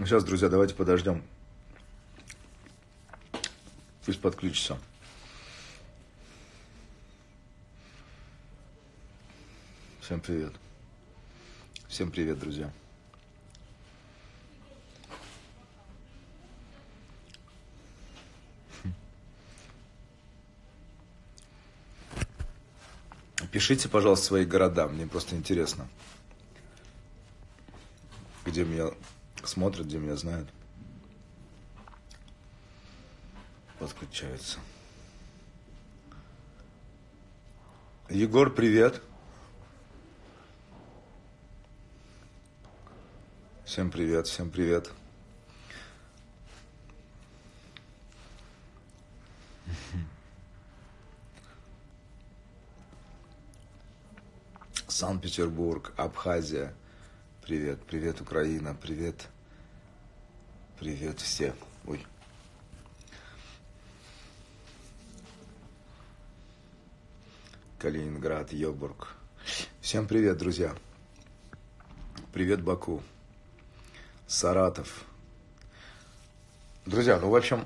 Сейчас, друзья, давайте подождем. Пусть подключится. Всем привет. Всем привет, друзья. Пишите, пожалуйста, свои города. Мне просто интересно, где меня смотрят, где меня знают. Подключаются. Егор, привет. Всем привет, всем привет. Санкт-Петербург, Абхазия. Привет, привет, Украина, привет. Привет все. Ой. Калининград, Йобург. Всем привет, друзья. Привет, Баку. Саратов. Друзья, ну, в общем,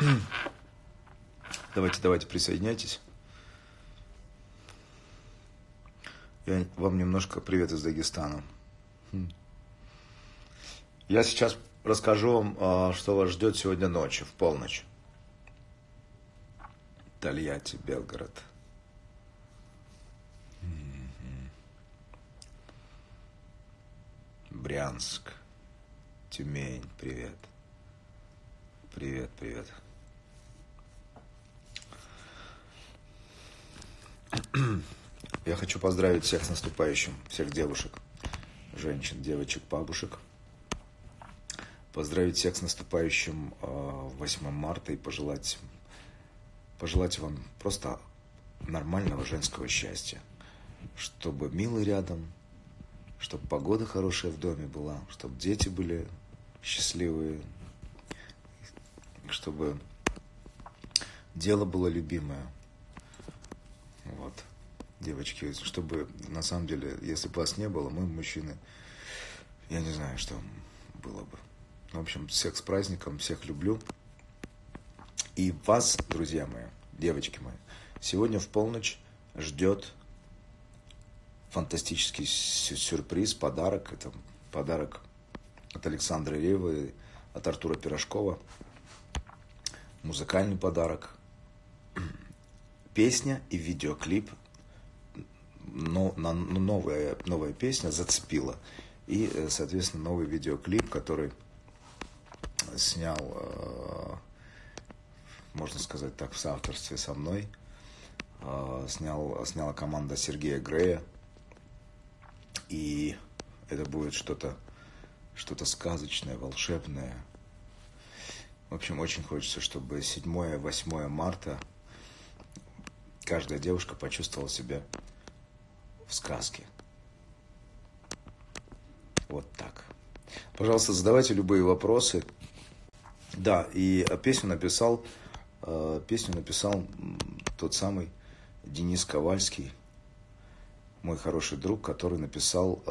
давайте, присоединяйтесь. Я вам немножко привет из Дагестана. Я сейчас расскажу вам, что вас ждет сегодня ночью, в полночь. Тольятти, Белгород. Брянск, Тюмень, привет. Привет, привет. Я хочу поздравить всех с наступающим, всех девушек, женщин, девочек, бабушек. Поздравить всех с наступающим 8 марта и пожелать вам просто нормального женского счастья. Чтобы милый рядом, чтобы погода хорошая в доме была, чтобы дети были счастливые, чтобы дело было любимое. Вот, девочки, чтобы на самом деле, если бы вас не было, мы, мужчины, я не знаю, что было бы. В общем, всех с праздником, всех люблю. И вас, друзья мои, девочки мои, сегодня в полночь ждет фантастический сюрприз, подарок. Это подарок от Александры Ревой, от Артура Пирожкова. Музыкальный подарок. Песня и видеоклип. Новая песня зацепила. И, соответственно, новый видеоклип, который снял, можно сказать так, в соавторстве со мной. Сняла команда Сергея Грея. И это будет что-то сказочное, волшебное. В общем, очень хочется, чтобы 7-8 марта каждая девушка почувствовала себя в сказке. Вот так. Пожалуйста, задавайте любые вопросы. Да, и песню написал тот самый Денис Ковальский, мой хороший друг, который написал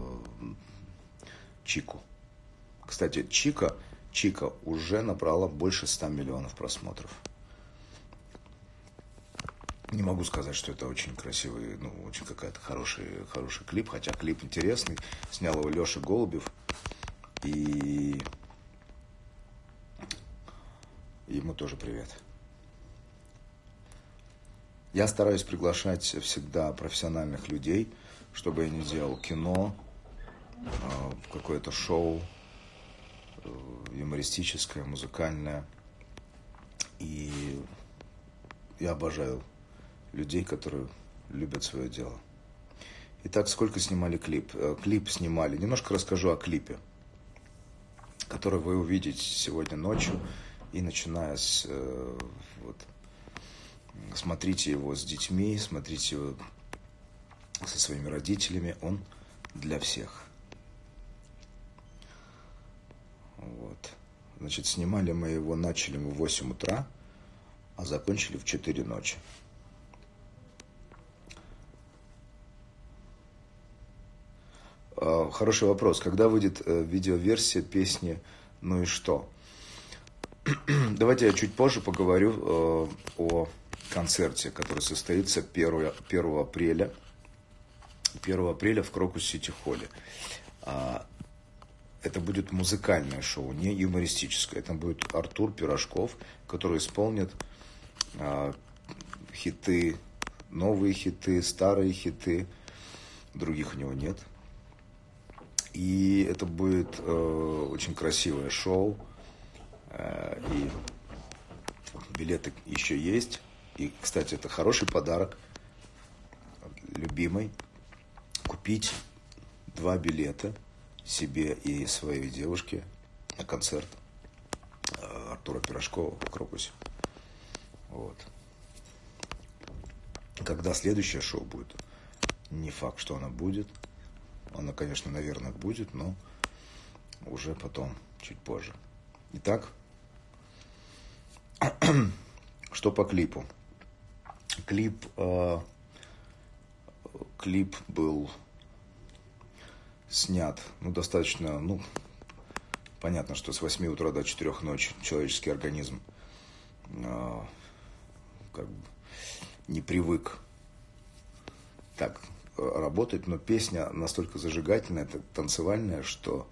Чику. Кстати, Чика уже набрала больше 100 миллионов просмотров. Не могу сказать, что это очень красивый, очень какая-то хороший клип, хотя клип интересный. Снял его Леша Голубев. И ему тоже привет. Я стараюсь приглашать всегда профессиональных людей, чтобы я не делал кино, какое-то шоу, юмористическое, музыкальное. И я обожаю людей, которые любят свое дело. Итак, сколько снимали клип? Клип снимали. Немножко расскажу о клипе, который вы увидите сегодня ночью. И начиная с... смотрите его с детьми, смотрите его со своими родителями. Он для всех. Вот. Значит, снимали мы его, начали мы в 8 утра, а закончили в 4 ночи. Хороший вопрос. Когда выйдет видеоверсия песни Ну и что? Давайте я чуть позже поговорю о концерте, который состоится 1 апреля. 1 апреля в Крокус-Сити-Холле. Это будет музыкальное шоу, не юмористическое. Это будет Артур Пирожков, который исполнит хиты, новые хиты, старые хиты. Других у него нет. И это будет очень красивое шоу. И билеты еще есть. И, кстати, это хороший подарок любимой. Купить 2 билета себе и своей девушке на концерт Артура Пирожкова в Крокусе. Вот. Когда следующее шоу будет, не факт, что оно будет. Оно, конечно, наверное, будет, но уже потом, чуть позже. Итак, что по клипу? Клип был снят, достаточно, понятно, что с 8 утра до 4 ночи человеческий организм как бы не привык так работать, но песня настолько зажигательная, танцевальная, что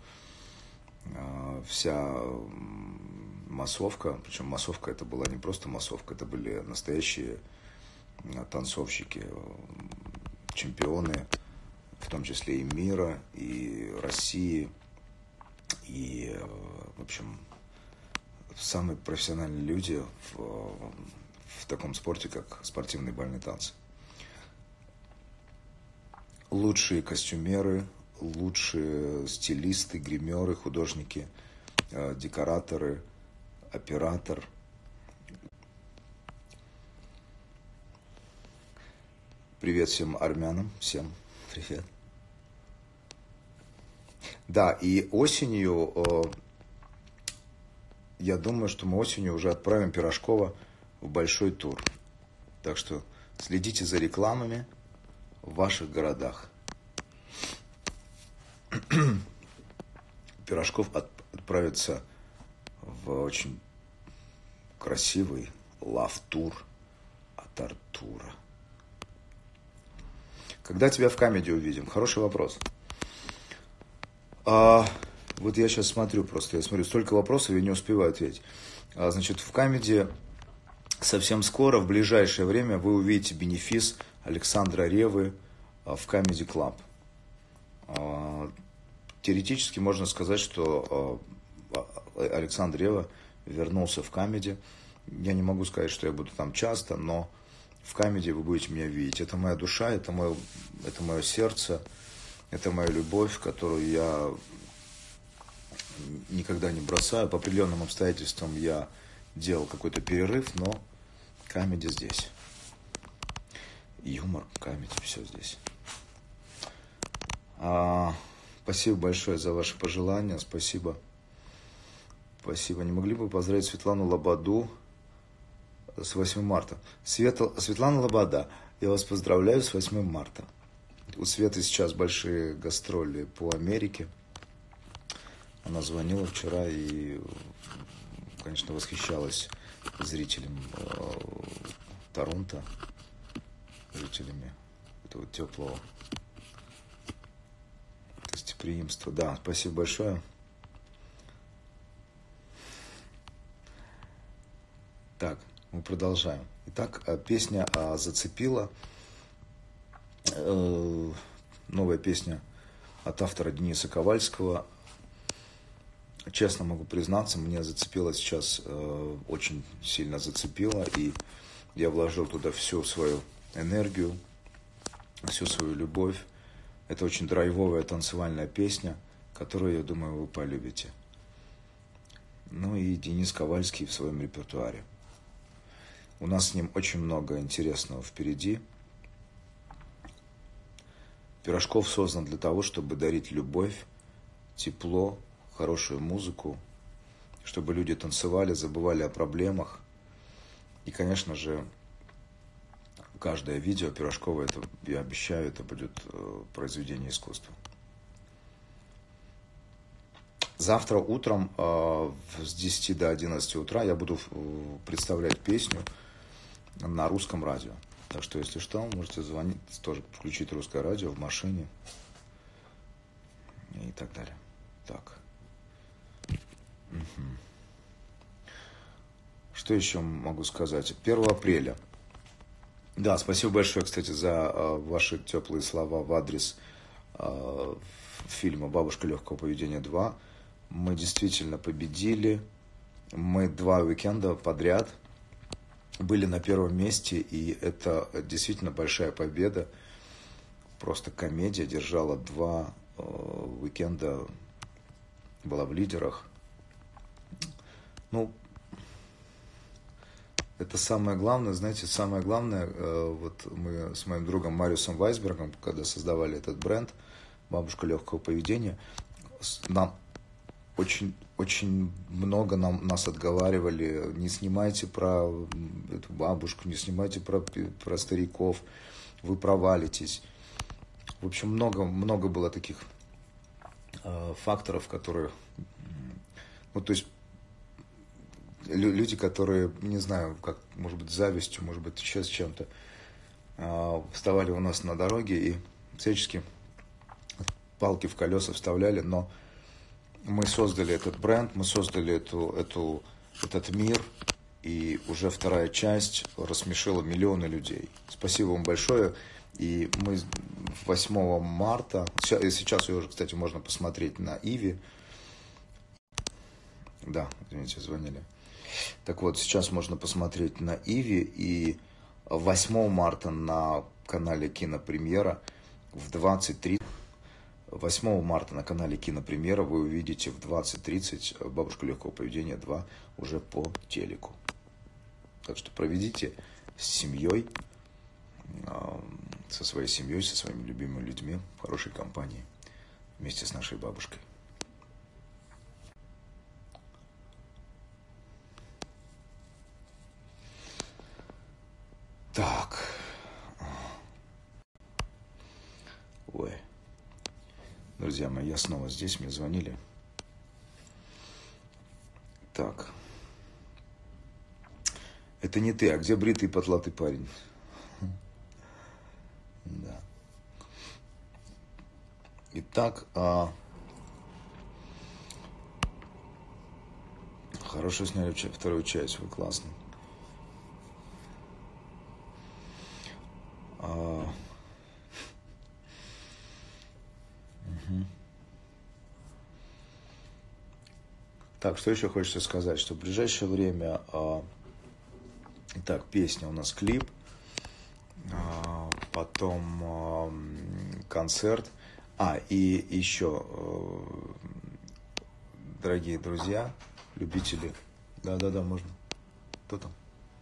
вся массовка, причем массовка это была не просто массовка, это были настоящие танцовщики, чемпионы, в том числе и мира, и России, и, в общем, самые профессиональные люди в таком спорте, как спортивные бальные танцы. Лучшие костюмеры, лучшие стилисты, гримеры, художники, декораторы, оператор. Привет всем армянам, всем привет. Да, и осенью, я думаю, что мы осенью уже отправим Пирожкова в большой тур. Так что следите за рекламами в ваших городах. Пирожков отправится в очень красивый лав-тур от Артура. Когда тебя в Камеди увидим? Хороший вопрос. Вот я сейчас смотрю просто, столько вопросов, я не успеваю ответить. Значит, в Камеди совсем скоро, в ближайшее время, вы увидите бенефис Александра Реввы в Comedy Club. Теоретически можно сказать, что Александр Ревва вернулся в Камеди. Я не могу сказать, что я буду там часто, но в Камеди вы будете меня видеть. Это моя душа, это мое сердце, это моя любовь, которую я никогда не бросаю. По определенным обстоятельствам я делал какой-то перерыв, но Камеди здесь. Юмор, Камеди, все здесь. Спасибо большое за ваши пожелания, спасибо. Спасибо. Не могли бы поздравить Светлану Лободу с 8 марта? Светлана Лобода, я вас поздравляю с 8 марта. У Светы сейчас большие гастроли по Америке. Она звонила вчера и, конечно, восхищалась зрителям Торонто, жителями этого теплого гостеприимства. Да, спасибо большое. Так, мы продолжаем. Итак, песня «Зацепила». Новая песня от автора Дениса Ковальского. Честно могу признаться, меня зацепила сейчас, очень сильно зацепила. И я вложил туда всю свою энергию, всю свою любовь. Это очень драйвовая танцевальная песня, которую, я думаю, вы полюбите. Ну и Денис Ковальский в своем репертуаре. У нас с ним очень много интересного впереди. Пирожков создан для того, чтобы дарить любовь, тепло, хорошую музыку, чтобы люди танцевали, забывали о проблемах. И, конечно же, каждое видео Пирожкова, это, я обещаю, это будет произведение искусства. Завтра утром с 10 до 11 утра я буду представлять песню на русском радио. Так что, если что, можете звонить, тоже включить русское радио в машине и так далее. Так. Что еще могу сказать? 1 апреля. Да, спасибо большое, кстати, за ваши теплые слова в адрес фильма «Бабушка легкого поведения 2». Мы действительно победили. Мы 2 уикенда подряд были на первом месте, и это действительно большая победа. Просто комедия держала 2 уикенда, была в лидерах. Ну, это самое главное, знаете, самое главное, вот мы с моим другом Мариусом Вайсбергом, когда создавали этот бренд «Бабушка легкого поведения», нам очень много нас отговаривали: не снимайте про эту бабушку, не снимайте про стариков, вы провалитесь. В общем, много было таких факторов, которые, ну, то есть, люди, которые, не знаю, как, может быть, с завистью, может быть, еще с чем-то, вставали у нас на дороге и всячески палки в колеса вставляли, но мы создали этот бренд, мы создали этот мир, и уже 2-я часть рассмешила миллионы людей. Спасибо вам большое. И мы 8 марта, сейчас ее уже, кстати, можно посмотреть на Иви. Да, извините, звонили. Так вот, сейчас можно посмотреть на Иви, и 8 марта на канале Кинопремьера в 20:30. 8 марта на канале Кинопремьера вы увидите в 20:30 «Бабушку легкого поведения 2» уже по телеку. Так что проведите с семьей, со своей семьей, со своими любимыми людьми в хорошей компании вместе с нашей бабушкой. Так. Ой. Друзья мои, я снова здесь, мне звонили. Так. Это не ты, а где бритый потлатый парень? Да. Итак, хорошо сняли 2-ю часть, вы классно. Так, что еще хочется сказать, что в ближайшее время, итак, песня у нас, клип, потом концерт, и еще, дорогие друзья, любители, да, можно, кто там?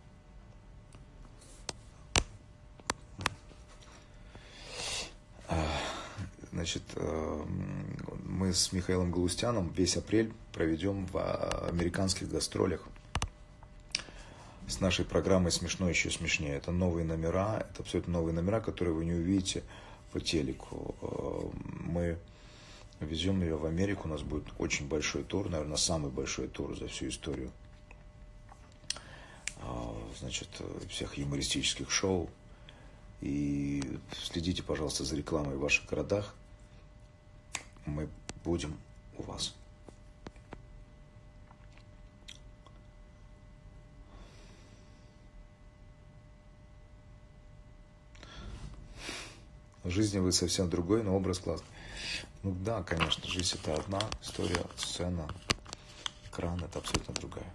Значит, мы с Михаилом Галустяном весь апрель проведем в американских гастролях с нашей программой «Смешно еще смешнее». Это новые номера, это абсолютно новые номера, которые вы не увидите по телеку. Мы везем ее в Америку, у нас будет очень большой тур, наверное, самый большой тур за всю историю, значит, всех юмористических шоу. И следите, пожалуйста, за рекламой в ваших городах. Мы будем у вас. В жизни вы совсем другой, но образ классный. Ну да, конечно, жизнь это одна история, сцена, экран это абсолютно другая.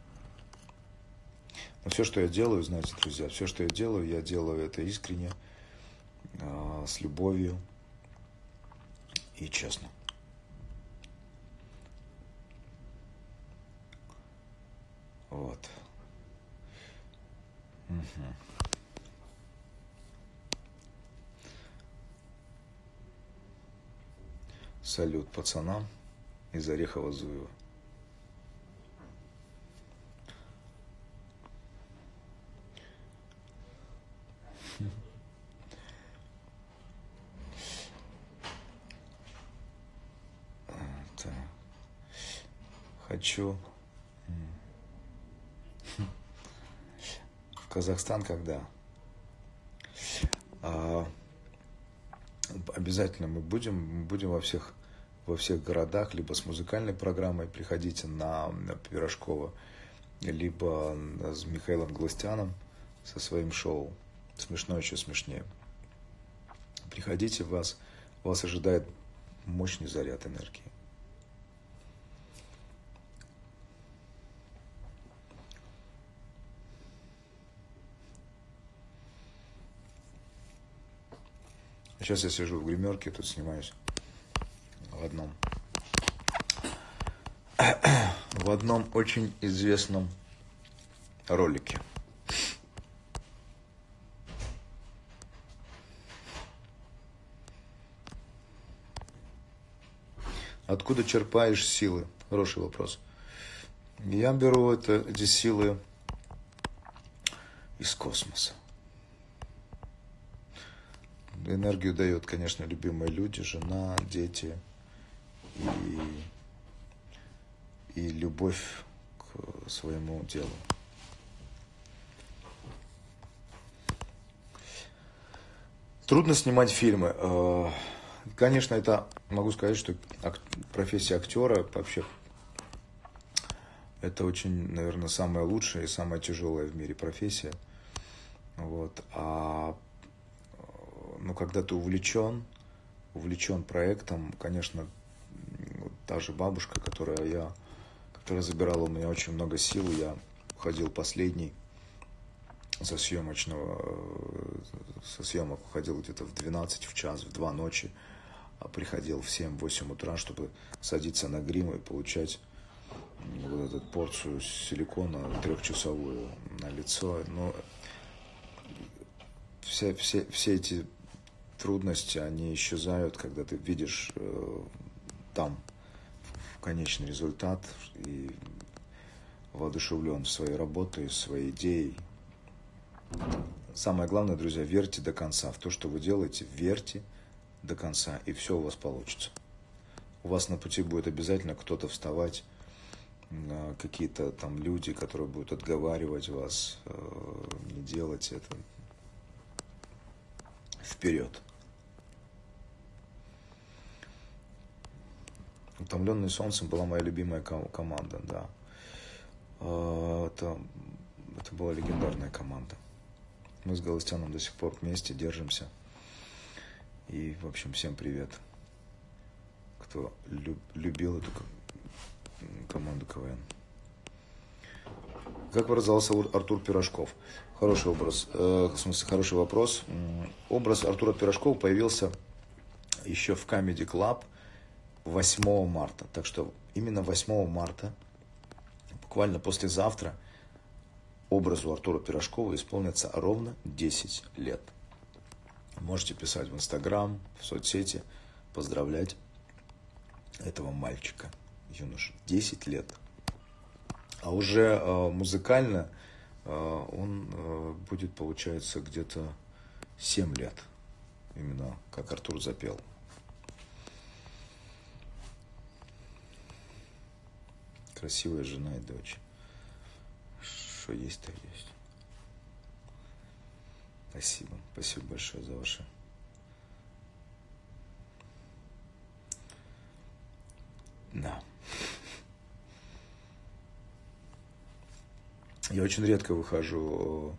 Но все, что я делаю, знаете, друзья, все, что я делаю это искренне, с любовью и честно. Вот. Салют пацанам из Орехово-Зуева. хочу в Казахстан, когда? Обязательно мы будем во всех городах, либо с музыкальной программой, приходите на Пирожкова, либо с Михаилом Гластяном со своим шоу «Смешно еще смешнее». Приходите, вас ожидает мощный заряд энергии. Сейчас я сижу в гримерке, тут снимаюсь в одном очень известном ролике. Откуда черпаешь силы? Хороший вопрос. Я беру эти силы из космоса. Энергию дают, конечно, любимые люди, жена, дети и любовь к своему делу. Трудно снимать фильмы. Конечно, это могу сказать, что профессия актера вообще это очень, наверное, самая лучшая и самая тяжелая в мире профессия. Вот. Но когда ты увлечен проектом, конечно, та же бабушка, которая забирала у меня очень много сил, я уходил последний со съемок уходил где-то в 12, в час, в 2 ночи, а приходил в 7-8 утра, чтобы садиться на грим и получать вот эту порцию силикона 3-часовую на лицо. Но все эти трудности, они исчезают, когда ты видишь там конечный результат и воодушевлен своей работой, своей идеей. Самое главное, друзья, верьте до конца. В то, что вы делаете, верьте до конца, и все у вас получится. У вас на пути будет обязательно кто-то вставать, какие-то там люди, которые будут отговаривать вас, не делать это. Вперед. «Утомленный солнцем» была моя любимая команда, да. Это была легендарная команда. Мы с Галустяном до сих пор вместе держимся. И, в общем, всем привет, кто любил эту команду КВН. Как выражался Артур Пирожков? Хороший вопрос. Образ Артура Пирожкова появился еще в Comedy Club 8 марта. Так что именно 8 марта, буквально послезавтра, образу Артура Пирожкова исполнится ровно 10 лет. Можете писать в Инстаграм, в соцсети, поздравлять этого мальчика, юношу. 10 лет. А уже музыкально он будет, получается, где-то 7 лет. Именно как Артур запел. Красивая жена и дочь. Что есть, то есть. Спасибо. Спасибо большое за ваше. Да. Я очень редко выхожу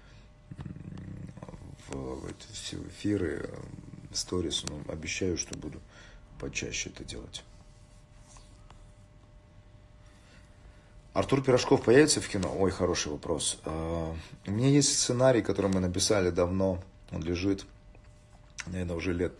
в эти все эфиры, сторис, но обещаю, что буду почаще это делать. Артур Пирожков появится в кино? Ой, хороший вопрос. У меня есть сценарий, который мы написали давно. Он лежит, наверное, уже лет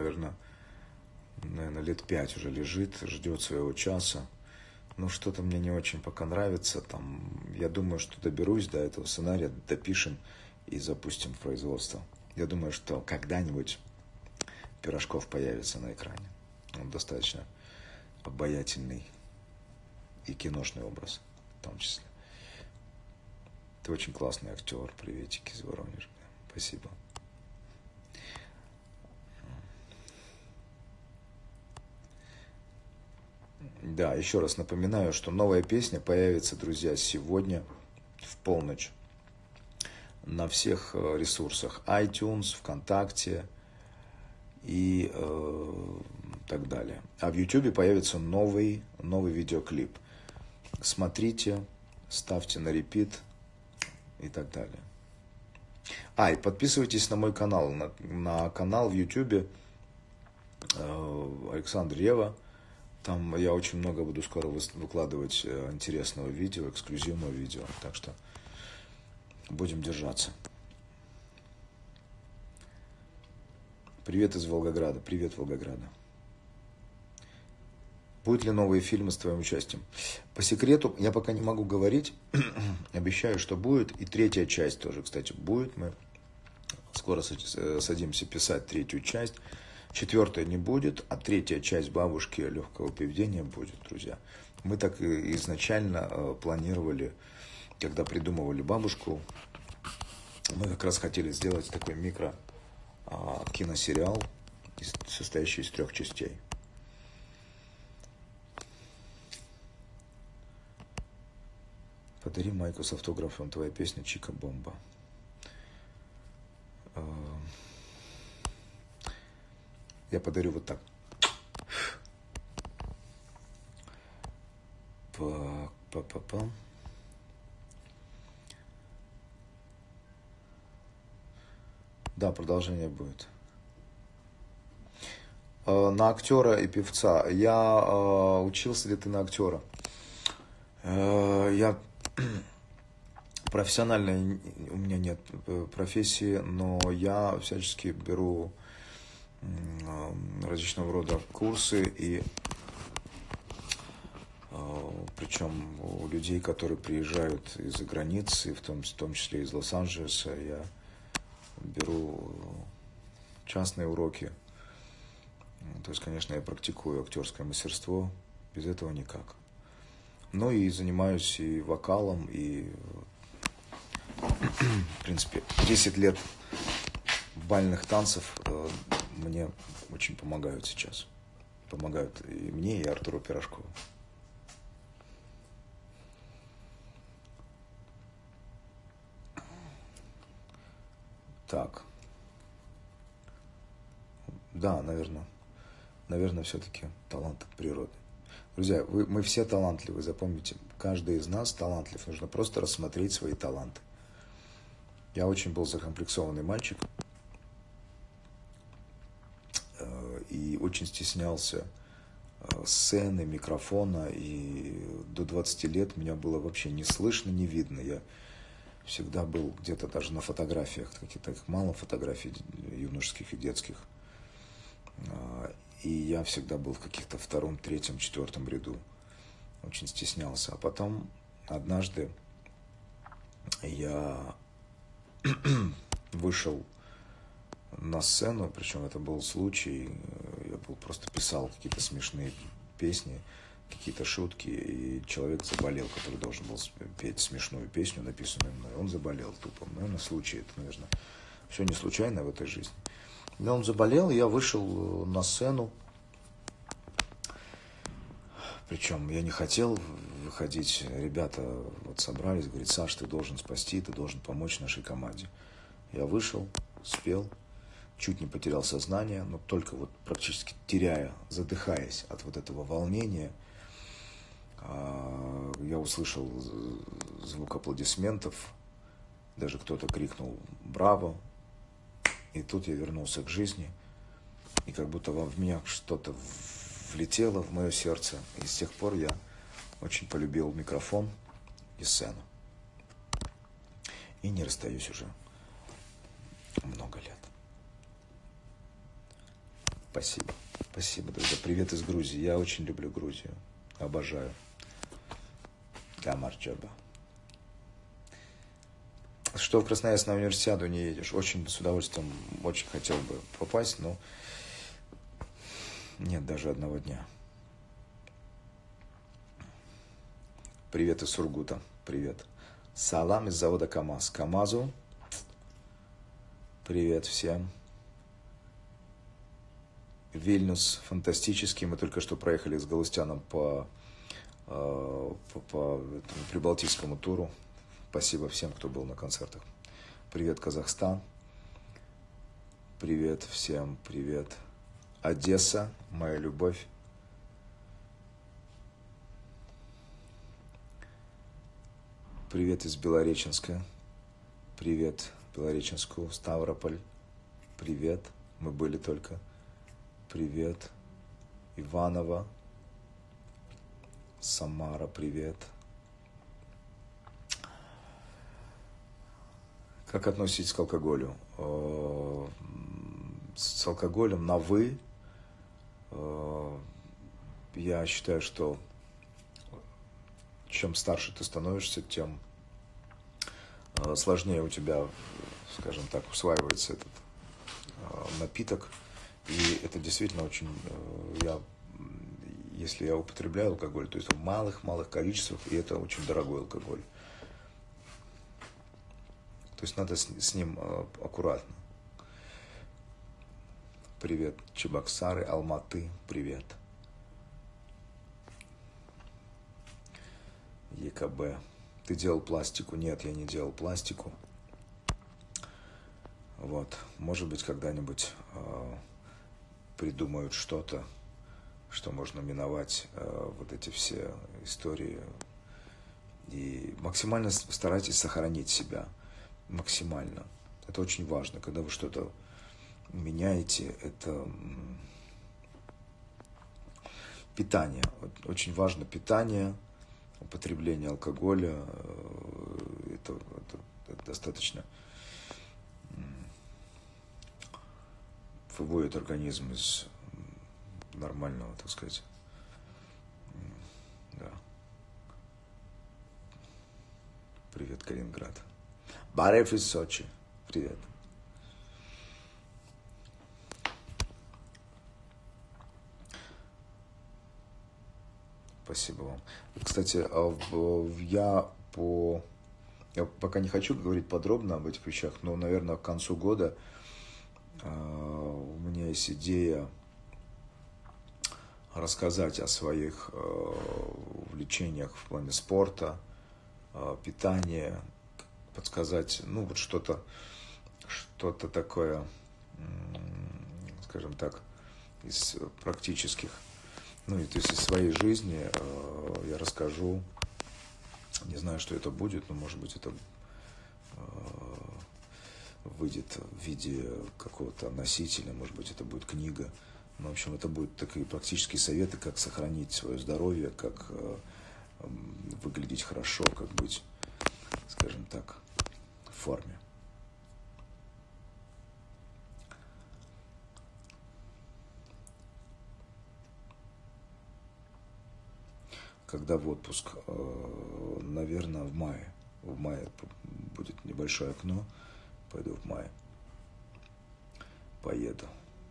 5 уже лежит, ждет своего часа. Но что-то мне не очень пока нравится. Там, я думаю, что доберусь до этого сценария, допишем и запустим в производство. Я думаю, что когда-нибудь Пирожков появится на экране. Он достаточно обаятельный и киношный образ в том числе. Ты очень классный актер. Приветики из Воронежа. Спасибо. Да. Да, еще раз напоминаю, что новая песня появится, друзья, сегодня в полночь на всех ресурсах iTunes, ВКонтакте и так далее. А в YouTube появится новый видеоклип. Смотрите, ставьте на репит и так далее. И подписывайтесь на мой канал, на канал в YouTube Александр Ревва. Там я очень много буду скоро выкладывать интересного видео, эксклюзивного видео. Так что будем держаться. Привет из Волгограда. Привет, Волгограда. Будут ли новые фильмы с твоим участием? По секрету я пока не могу говорить. Обещаю, что будет. И третья часть тоже, кстати, будет. Мы скоро садимся писать третью часть. Четвертая не будет, а третья часть «Бабушки легкого поведения» будет, друзья. Мы так и изначально планировали, когда придумывали «Бабушку», мы как раз хотели сделать такой киносериал, состоящий из 3 частей. Подари майку с автографом, твоя песня «Чика-бомба». Я подарю вот так. Па-па-па. Да, продолжение будет. На актера и певца. Учился ли ты на актера? Я профессионально, у меня нет профессии, но я всячески беру различного рода курсы, и причем у людей, которые приезжают из-за границы, в том числе из Лос-Анджелеса, я беру частные уроки. То есть, конечно, я практикую актерское мастерство, без этого никак. Ну и занимаюсь и вокалом, и, в принципе, 10 лет бальных танцев мне очень помогают сейчас. Помогают и мне, и Артуру Пирожкову. Так. Да, наверное, все-таки талант от природы. Друзья, мы все талантливы, запомните. Каждый из нас талантлив. Нужно просто рассмотреть свои таланты. Я очень был закомплексованный мальчик. И очень стеснялся сцены, микрофона. И до 20 лет меня было вообще не слышно, не видно. Я всегда был где-то даже на фотографиях, таких мало фотографий юношеских и детских. И я всегда был в каких-то 2-м, 3-м, 4-м ряду. Очень стеснялся. А потом однажды я вышел на сцену, причем это был случай, я просто писал какие-то смешные песни, какие-то шутки, и человек заболел, который должен был петь смешную песню, написанную мной. Он заболел тупо. Наверное, случай это, наверное, все не случайно в этой жизни. Но он заболел, и я вышел на сцену. Причем я не хотел выходить. Ребята вот собрались, говорят: Саш, ты должен спасти, ты должен помочь нашей команде. Я вышел, спел, чуть не потерял сознание, но только вот практически теряя, задыхаясь от вот этого волнения, я услышал звук аплодисментов, даже кто-то крикнул «Браво!». И тут я вернулся к жизни, и как будто в меня что-то влетело в мое сердце. И с тех пор я очень полюбил микрофон и сцену. И не расстаюсь уже много лет. Спасибо. Спасибо, друзья. Привет из Грузии. Я очень люблю Грузию. Обожаю. Гамарджаба. Что в Красноярск на универсиаду не едешь? Очень с удовольствием, очень хотел бы попасть, но нет даже одного дня. Привет из Сургута. Привет. Салам из завода КамАЗ. КамАЗу. Привет всем. Вильнюс фантастический. Мы только что проехали с Галустяном по по этому прибалтийскому туру. Спасибо всем, кто был на концертах. Привет, Казахстан. Привет всем, привет. Одесса, моя любовь. Привет из Белореченска. Привет Белореченску, Ставрополь. Привет, мы были только. Привет, Иваново. Самара, привет. Как относитесь к алкоголю? С алкоголем на «вы». Я считаю, что чем старше ты становишься, тем сложнее у тебя, скажем так, усваивается этот напиток. И это действительно очень... Если я употребляю алкоголь, то есть в малых количествах, и это очень дорогой алкоголь. То есть надо с ним аккуратно. Привет, Чебоксары, Алматы, привет. ЕКБ. Ты делал пластику? Нет, я не делал пластику. Вот. Может быть, когда-нибудь придумают что-то, что можно миновать вот эти все истории. И максимально старайтесь сохранить себя. Максимально. Это очень важно. Когда вы что-то меняете, это питание. Очень важно питание, употребление алкоголя. Это достаточно выводит организм из нормального, так сказать. Да. Привет, Калининград. Барев из Сочи. Привет. Спасибо вам. Кстати, я пока не хочу говорить подробно об этих вещах, но, наверное, к концу года у меня есть идея рассказать о своих увлечениях в плане спорта, питания, подсказать, ну, вот что-то такое, скажем так, из практических, ну, то есть из своей жизни я расскажу. Не знаю, что это будет, но, может быть, это выйдет в виде какого-то носителя, может быть, это будет книга. Ну, в общем, это будут такие практические советы, как сохранить свое здоровье, как выглядеть хорошо, как быть, скажем так, в форме. Когда в отпуск? Наверное, в мае. В мае будет небольшое окно. Пойду в мае. Поеду.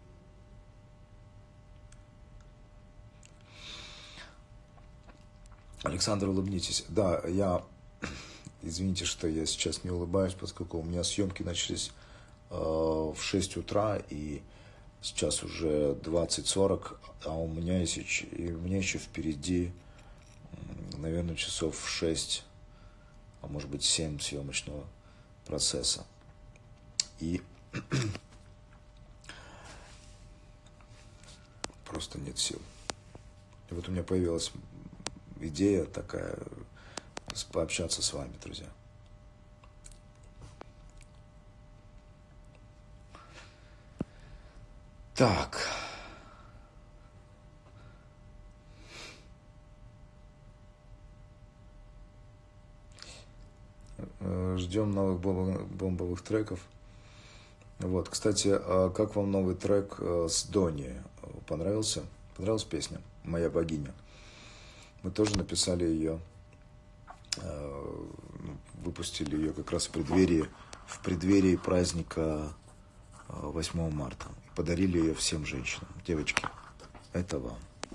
Александр, улыбнитесь. Да, извините, что я сейчас не улыбаюсь, поскольку у меня съемки начались в 6 утра, и сейчас уже 20:40, а у меня еще впереди, наверное, часов 6, а может быть 7 съемочного процесса. И просто нет сил. И вот у меня появилась идея такая, пообщаться с вами, друзья. Так. Ждем новых бомбовых треков. Вот, кстати, как вам новый трек с Дони? Понравился? Понравилась песня «Моя богиня»? Мы тоже написали ее, выпустили ее как раз в преддверии праздника 8 марта. Подарили ее всем женщинам. Девочки, это вам.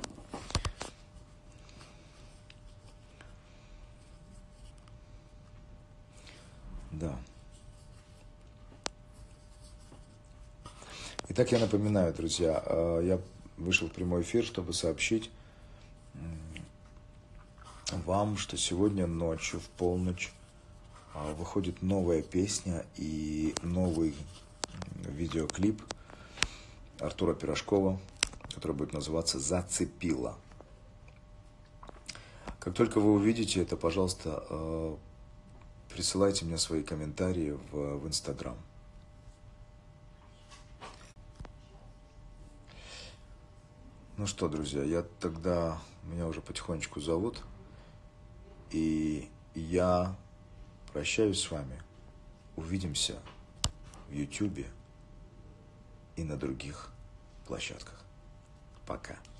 Да. Итак, я напоминаю, друзья, я вышел в прямой эфир, чтобы сообщить вам, что сегодня ночью в полночь выходит новая песня и новый видеоклип Артура Пирожкова, который будет называться «Зацепила». Как только вы увидите это, пожалуйста, присылайте мне свои комментарии в Инстаграм. Ну что, друзья, меня уже потихонечку зовут, и я прощаюсь с вами. Увидимся в Ютубе и на других площадках. Пока.